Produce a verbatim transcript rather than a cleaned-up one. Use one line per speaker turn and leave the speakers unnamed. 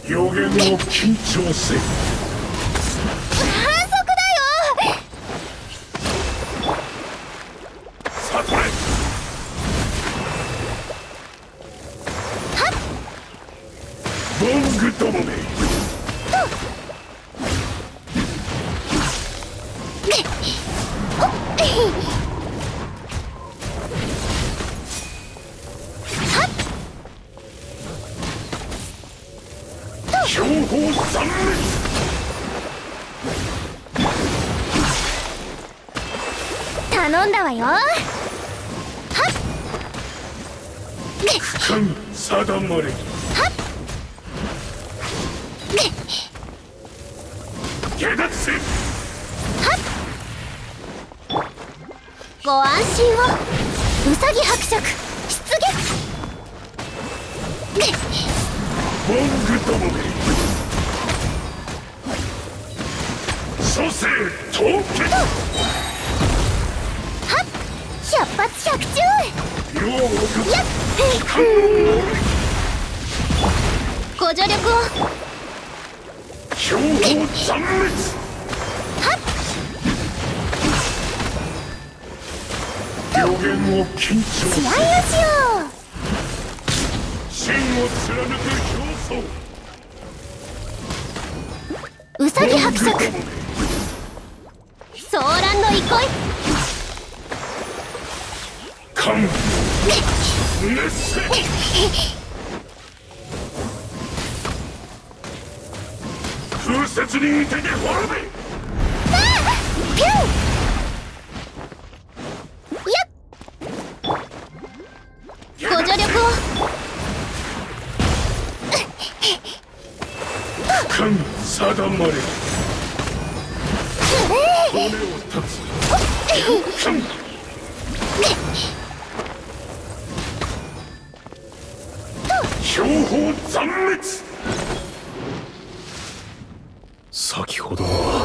予言を緊張せ。
反則だよ。
悟れ。
はっ。
ボングどもめ。標本残滅。
頼んだわよ。はっ。
区間定まれ。
はっ。
下脱せ。
はっ。ご安心を。うさぎ伯爵出撃。
ボングどもめ。蘇生凍結。
はっ。百発百中。
よう
やっ。ご助力を。
標本残滅。
はっ。
予言を緊張せ。
試合をしよう。
真を貫く競争。
うさぎ伯爵ソーランの憩い。
勘熱せ。風雪に手で滅べ。
ピュン。やっ。ご助力を。
区間定まれ。骨を断つ。勘標本残滅。先ほどは